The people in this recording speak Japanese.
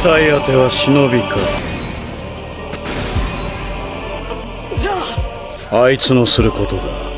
体当ては忍びか。 じゃああいつのすることだ。